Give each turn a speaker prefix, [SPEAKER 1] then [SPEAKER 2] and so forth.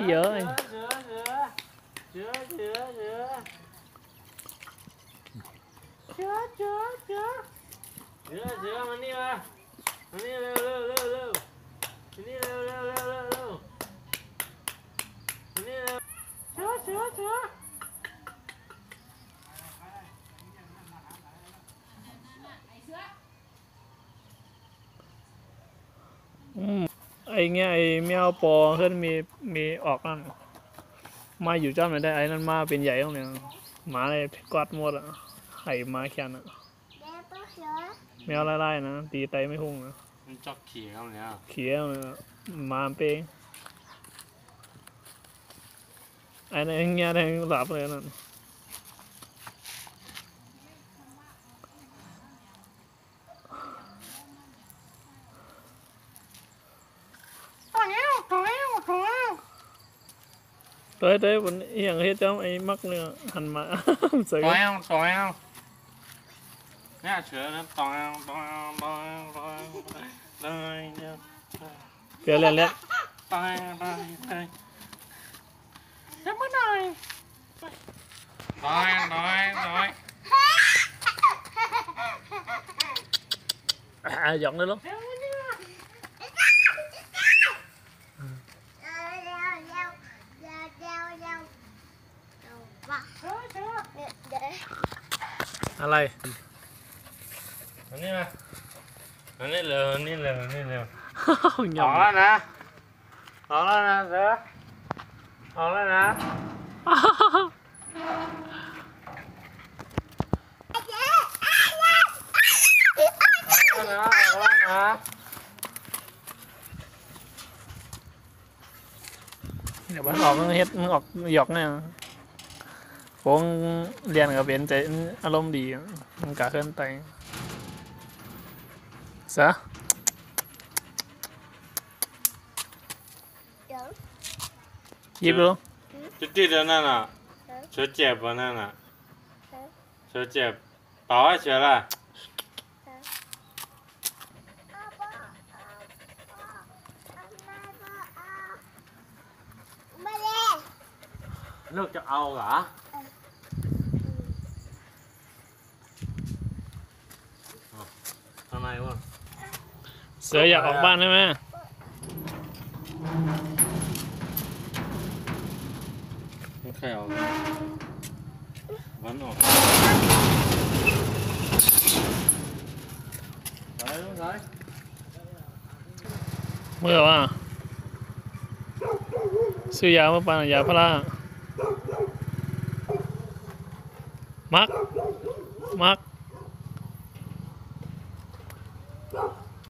[SPEAKER 1] พี่เอ้ย
[SPEAKER 2] เสือมันนี่มามันนี่เร็วมันนี่เร็วมันนี่เร็วเสือ
[SPEAKER 1] ไอ้เงี้ยไอ้แมวปอขึ้นมีออกนั่นมาอยู่จ้าไม่ได้ไอ้นั่นมาเป็นใหญ่ตรงเนี้ยหมาเลยกอดหมดอ่ะไข่มาแค่นั้นแมวไล่ๆนะตีไตไม่พุ่งนะ
[SPEAKER 2] มันจอกขี่เขาเนี่ย
[SPEAKER 1] เขียวมาเป้งไอ้นั่นเงี้ยแทงหลับเลยนั่นเต้ยบนอย่างเฮ็ดจ้าไอ้มักเนี่ยหันมาใส่
[SPEAKER 2] ต่อยเนี่ยเสือนะต่อย
[SPEAKER 1] เปลี่ยนเล่นแล้ว
[SPEAKER 2] ต่อยจับมือหน่อยต่อย
[SPEAKER 1] หยอกเลยลูกอะไร
[SPEAKER 2] อันนี้มาอันนี้เร็วออก
[SPEAKER 1] หยอก
[SPEAKER 2] แล้วนะเสือออกแล้วนะ
[SPEAKER 1] เดี๋ยวมันออกมันเฮ็ดมันออกหยอกเนี่ยผมเรียนกับเป็นใจอารมณ์ดีมันกะขึ้นไปซะหยิบดู
[SPEAKER 2] จุดที่เดินนั่นน่ะเสือเจ็บวะนั่นน่ะเสือเจ็บเปล่าเสือล่ะลูกจะเอาเหรอทำไมวะ
[SPEAKER 1] เสืออยากออกบ้านใช่ไหม
[SPEAKER 2] ไม่ใครเอาวันออกไป
[SPEAKER 1] เมื่อว่าซื้อยาเมื่อปานยาพารามัก